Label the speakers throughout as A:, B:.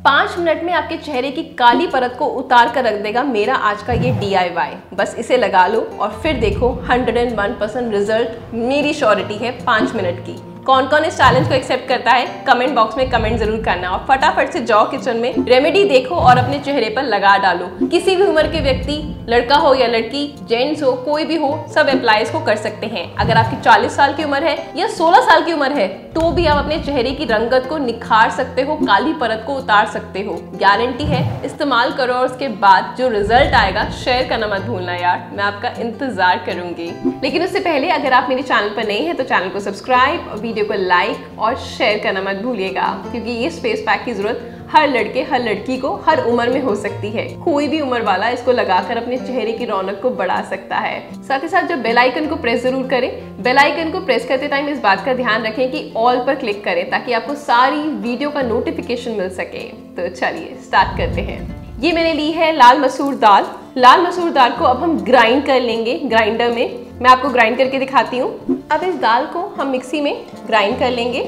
A: 5 minute में आपके चेहरे की काली परत को उतार कर रख देगा मेरा आज का ये DIY। बस इसे लगा लो और फिर देखो 101% रिजल्ट मेरी श्योरिटी है 5 मिनट की। कौन कौन इस चैलेंज को एक्सेप्ट करता है कमेंट बॉक्स में कमेंट जरूर करना और फटाफट से जाओ किचन में रेमेडी देखो और अपने चेहरे पर लगा डालो। किसी भी उम्र के व्यक्ति, लड़का हो या लड़की, जेंट्स हो, कोई भी हो, सब अप्लाई इसको कर सकते हैं। अगर आपकी 40 साल की उम्र है या 16 साल की उम्र है तो भी आप अपने चेहरे की रंगत को निखार सकते हो, काली परत को उतार सकते हो। गारंटी है, इस्तेमाल करो और उसके बाद जो रिजल्ट आएगा शेयर करना मत भूलना यार, मैं आपका इंतजार करूंगी। लेकिन उससे पहले अगर आप मेरे चैनल पर नए हैं तो चैनल को सब्सक्राइब, वीडियो को लाइक और शेयर करना मत भूलिएगा, क्योंकि ये फेस पैक की जरूरत हर लड़के हर लड़की को हर उम्र में हो सकती है। कोई भी उम्र वाला इसको लगाकर अपने चेहरे की रौनक को बढ़ा सकता है। साथ ही साथ जो बेल आइकन को प्रेस जरूर करें। बेल आइकन को प्रेस करते टाइम इस बात का ध्यान रखें कि ऑल पर क्लिक करें ताकि आपको सारी वीडियो का नोटिफिकेशन मिल सके। तो चलिए स्टार्ट करते हैं। ये मैंने ली है लाल मसूर दाल। लाल मसूर दाल को अब हम ग्राइंड कर लेंगे ग्राइंडर में। मैं आपको ग्राइंड करके दिखाती हूँ। अब इस दाल को हम मिक्सी में ग्राइंड कर लेंगे।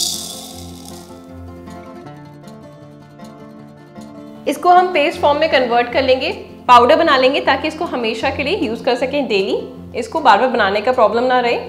A: इसको हम पेस्ट फॉर्म में कन्वर्ट कर लेंगे, पाउडर बना लेंगे ताकि इसको हमेशा के लिए यूज कर सकें डेली। इसको बार बार बनाने का प्रॉब्लम ना रहे।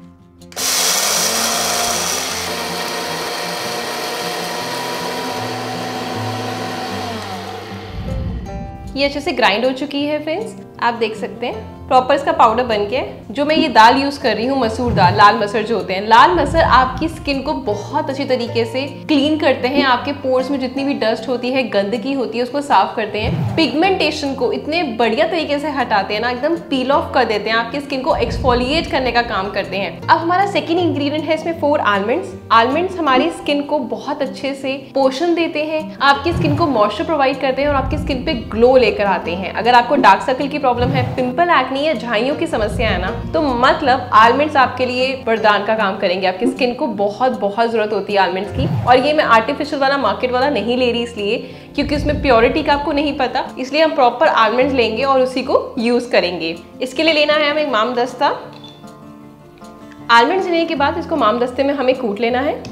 A: ये अच्छे से ग्राइंड हो चुकी है फ्रेंड्स, आप देख सकते हैं प्रॉपर इसका पाउडर बन के। जो मैं ये दाल यूज कर रही हूँ मसूर दाल, लाल मसूर जो होते हैं, लाल मसूर आपकी स्किन को बहुत अच्छी तरीके से क्लीन करते हैं। आपके पोर्स में जितनी भी डस्ट होती है, गंदगी होती है, उसको साफ करते हैं। पिगमेंटेशन को इतने बढ़िया तरीके से हटाते हैं ना, एकदम पील ऑफ कर देते हैं। आपकी स्किन को एक्सफोलिएट करने का काम करते हैं। अब हमारा सेकेंड इंग्रेडिएंट है इसमें 4 आलमंड्स। आलमंड्स हमारी स्किन को बहुत अच्छे से पोषण देते हैं, आपकी स्किन को मॉइस्चर प्रोवाइड करते हैं और आपकी स्किन पे ग्लो लेकर आते हैं। अगर आपको डार्क सर्कल की प्रॉब्लम है, पिंपल, एक्ने या झाइयों की समस्या है ना, तो मतलब आलमंड्स आपके लिए वरदान का काम करेंगे। आपकी स्किन को बहुत जरूरत होती है आलमंड्स की। और ये मैं आर्टिफिशियल वाला, मार्केट वाला नहीं ले रही इसलिए क्योंकि उसमें प्योरिटी का आपको नहीं पता, इसलिए हम प्रॉपर आलमंड्स लेंगे और उसी को यूज करेंगे। इसके लिए लेना है हमें माम दस्ता। आलमंड्स लेने के बाद इसको माम दस्ते में हमें कूट लेना है।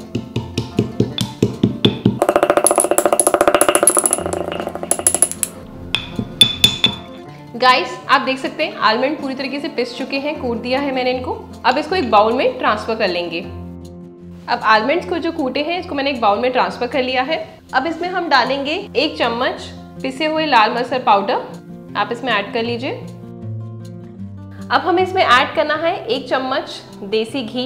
A: गाइस आप देख सकते हैं आलमंड पूरी तरीके से पिस चुके हैं, कूट दिया है मैंने इनको। अब इसको एक बाउल में ट्रांसफर कर लेंगे। अब आलमंड्स को जो कूटे हैं इसको मैंने एक बाउल में ट्रांसफर कर लिया है। अब इसमें हम डालेंगे 1 चम्मच पिसे हुए लाल मसूर पाउडर, आप इसमें ऐड कर लीजिए। अब हमें इसमें ऐड करना है 1 चम्मच देसी घी।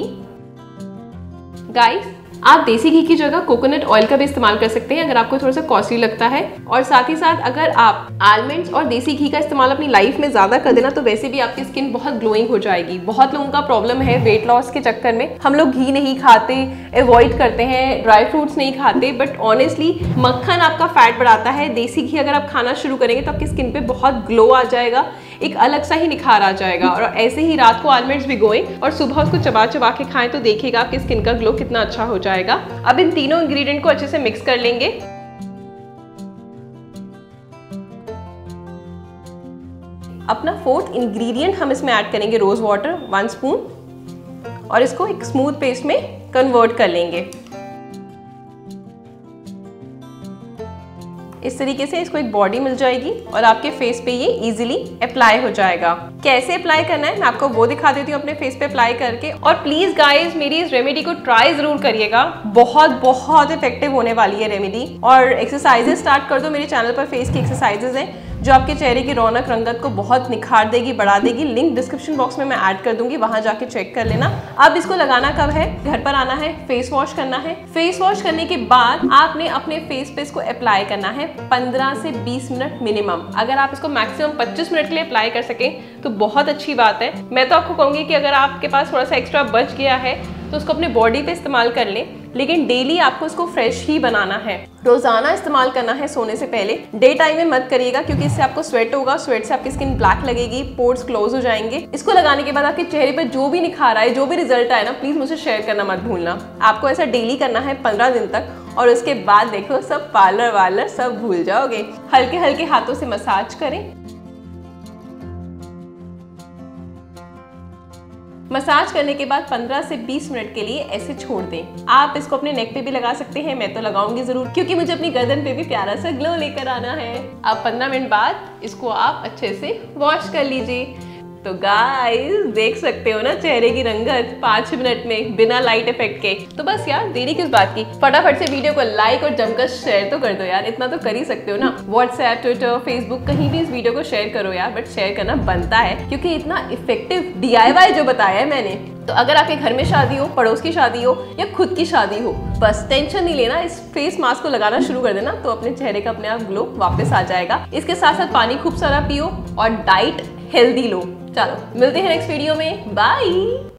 A: गाइस आप देसी घी की जगह कोकोनट ऑयल का भी इस्तेमाल कर सकते हैं अगर आपको थोड़ा सा कॉस्टली लगता है। और साथ ही साथ अगर आप आलमंड्स और देसी घी का इस्तेमाल अपनी लाइफ में ज्यादा कर देना तो वैसे भी आपकी स्किन बहुत ग्लोइंग हो जाएगी। बहुत लोगों का प्रॉब्लम है वेट लॉस के चक्कर में हम लोग घी नहीं खाते, अवॉइड करते हैं, ड्राई फ्रूट्स नहीं खाते, बट ऑनेस्टली मक्खन आपका फैट बढ़ाता है। देसी घी अगर आप खाना शुरू करेंगे तो आपकी स्किन पे बहुत ग्लो आ जाएगा, एक अलग सा ही निखार आ जाएगा। और ऐसे ही रात को आलमंड्स भिगोएं और सुबह उसको चबा चबा के खाएं तो देखिएगा आपकी स्किन का ग्लो कितना अच्छा हो जाएगा। अब इन तीनों इंग्रेडिएंट को अच्छे से मिक्स कर लेंगे। अपना 4th इंग्रेडिएंट हम इसमें ऐड करेंगे रोज वाटर 1 स्पून और इसको एक स्मूथ पेस्ट में कन्वर्ट कर लेंगे। इस तरीके से इसको एक बॉडी मिल जाएगी और आपके फेस पे ये इजीली अप्लाई हो जाएगा। कैसे अप्लाई करना है मैं आपको वो दिखा देती हूँ अपने फेस पे अप्लाई करके। और प्लीज गाइस मेरी इस रेमेडी को ट्राई जरूर करिएगा, बहुत इफेक्टिव होने वाली है रेमेडी। और एक्सरसाइजेस स्टार्ट कर दो, मेरे चैनल पर फेस की एक्सरसाइजेस हैं जो आपके चेहरे की रौनक रंगत को बहुत निखार देगी, बढ़ा देगी। लिंक डिस्क्रिप्शन बॉक्स में मैं ऐड कर दूंगी, वहां जाके चेक कर लेना। अब इसको लगाना कब है, घर पर आना है, फेस वॉश करना है। फेस वॉश करने के बाद आपने अपने फेस पे इसको अप्लाई करना है 15 से 20 मिनट मिनिमम। अगर आप इसको मैक्सिमम 25 मिनट के लिए अप्लाई कर सकें तो बहुत अच्छी बात है। मैं तो आपको कहूंगी कि अगर आपके पास थोड़ा सा एक्स्ट्रा बच गया है तो उसको अपने बॉडी पे इस्तेमाल कर लें, लेकिन डेली आपको इसको फ्रेश ही बनाना है। रोजाना इस्तेमाल करना है सोने से पहले। डे टाइम में मत करिएगा क्योंकि इससे आपको स्वेट होगा, स्वेट से आपकी स्किन ब्लैक लगेगी, पोर्स क्लोज हो जाएंगे। इसको लगाने के बाद आपके चेहरे पर जो भी निखार आए, जो भी रिजल्ट आए ना, प्लीज मुझे शेयर करना मत भूलना। आपको ऐसा डेली करना है 15 दिन तक और उसके बाद देखो सब पार्लर वार्लर सब भूल जाओगे। हल्के हल्के हाथों से मसाज करें। मसाज करने के बाद 15 से 20 मिनट के लिए ऐसे छोड़ दें। आप इसको अपने नेक पे भी लगा सकते हैं, मैं तो लगाऊंगी जरूर क्योंकि मुझे अपनी गर्दन पे भी प्यारा सा ग्लो लेकर आना है। अब 15 मिनट बाद इसको आप अच्छे से वॉश कर लीजिए। तो गाइस देख सकते हो ना चेहरे की रंगत 5 मिनट में बिना लाइट इफेक्ट के। तो बस यार देरी किस बात की, फटाफट से वीडियो को लाइक और जमकर शेयर तो कर दो यार, इतना तो कर ही सकते हो ना। व्हाट्सएप, ट्विटर, फेसबुक कहीं भी इस वीडियो को शेयर करो यार, बट शेयर करना बनता है क्योंकि इतना इफेक्टिव DIY जो बताया है मैंने। तो अगर आपके घर में शादी हो, पड़ोस की शादी हो या खुद की शादी हो, बस टेंशन नहीं लेना, इस फेस मास्क को लगाना शुरू कर देना तो अपने चेहरे का अपने आप ग्लो वापस आ जाएगा। इसके साथ साथ पानी खूब सारा पियो और डाइट हेल्दी लो। चलो मिलते हैं नेक्स्ट वीडियो में, बाय।